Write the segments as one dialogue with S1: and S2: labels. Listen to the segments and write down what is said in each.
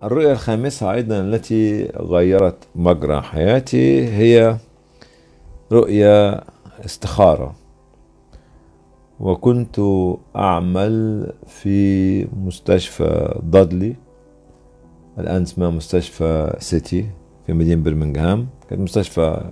S1: الرؤية الخامسة أيضا التي غيرت مجرى حياتي هي رؤية استخارة. وكنت أعمل في مستشفى دادلي، الآن اسمها مستشفى سيتي في مدينة برمنغهام. كانت مستشفى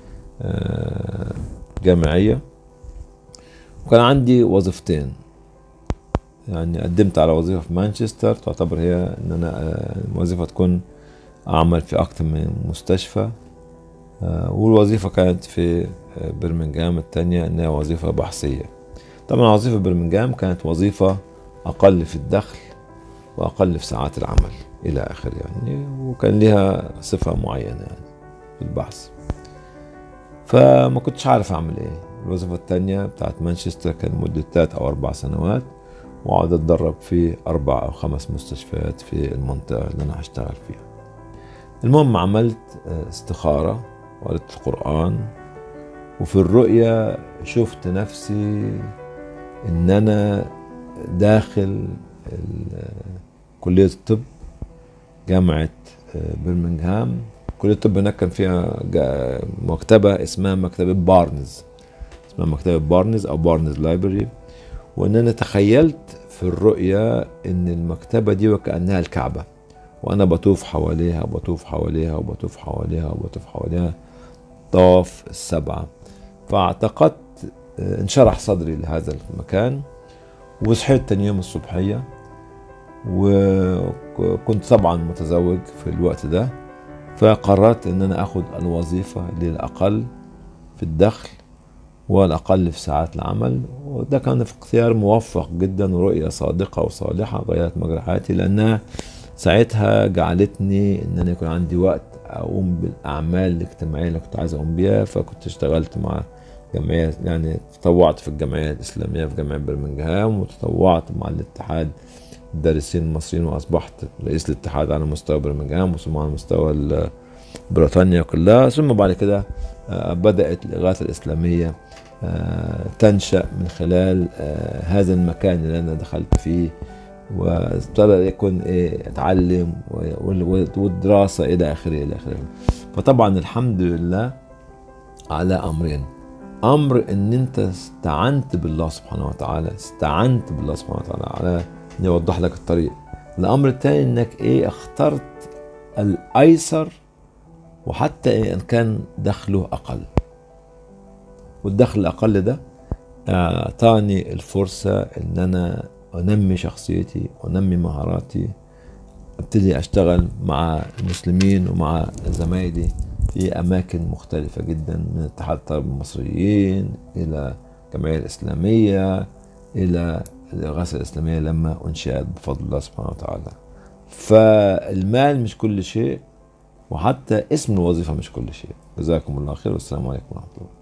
S1: جامعية، وكان عندي وظيفتين. يعني قدمت على وظيفة في مانشستر، تعتبر هي ان انا وظيفة تكون اعمل في اكتر من مستشفى، والوظيفة كانت في برمنغهام التانية انها وظيفة بحثية. طبعا وظيفة برمنغهام كانت وظيفة اقل في الدخل واقل في ساعات العمل الى اخره يعني، وكان لها صفة معينة يعني في البحث. فما كنتش عارف اعمل ايه. الوظيفة التانية بتاعت مانشستر كان مدة 3 أو 4 سنوات، وقعد اتدرب في 4 أو 5 مستشفيات في المنطقة اللي انا هشتغل فيها. المهم عملت استخارة وقرأت القرآن، وفي الرؤية شفت نفسي ان انا داخل كلية الطب، جامعة برمنغهام. كلية الطب هناك كان فيها مكتبة اسمها مكتبة بارنز، او بارنز لايبرري. وان انا تخيلت في الرؤية ان المكتبة دي وكأنها الكعبة، وانا بطوف حواليها طواف السبعة. فاعتقدت انشرح صدري لهذا المكان، وصحيت تاني يوم الصبحية. وكنت طبعا متزوج في الوقت ده، فقررت ان انا اخد الوظيفة اللي الاقل في الدخل والأقل في ساعات العمل. وده كان اختيار موفق جدا، ورؤية صادقة وصالحة غيرت مجرى حياتي، لأنها ساعتها جعلتني إن أنا يكون عندي وقت أقوم بالأعمال الاجتماعية اللي كنت عايز أقوم بيها. فكنت اشتغلت مع جمعية، يعني تطوعت في الجمعية الإسلامية في جامعة برمنغهام، وتطوعت مع الاتحاد الدارسين المصريين، وأصبحت رئيس الاتحاد على مستوى برمنغهام، وثم على مستوى بريطانيا كلها. ثم بعد كده بدأت الإغاثة الإسلامية تنشأ من خلال هذا المكان اللي أنا دخلت فيه، وابتدى يكون أتعلم والدراسة إلى آخره. فطبعا الحمد لله على أمرين: أمر إن أنت استعنت بالله سبحانه وتعالى، على إن يوضح لك الطريق. الأمر الثاني إنك اخترت الأيسر، وحتى إن كان دخله أقل. والدخل الأقل ده أعطاني الفرصة إن أنا أنمي شخصيتي وأنمي مهاراتي، أبتدي أشتغل مع المسلمين ومع زمايلي في أماكن مختلفة جدا، من اتحاد الطلبة المصريين إلى الجمعية الإسلامية إلى الإغاثة الإسلامية لما أنشئت بفضل الله سبحانه وتعالى. فالمال مش كل شيء، وحتى اسم الوظيفة مش كل شيء. جزاكم الله خير، والسلام عليكم ورحمة الله.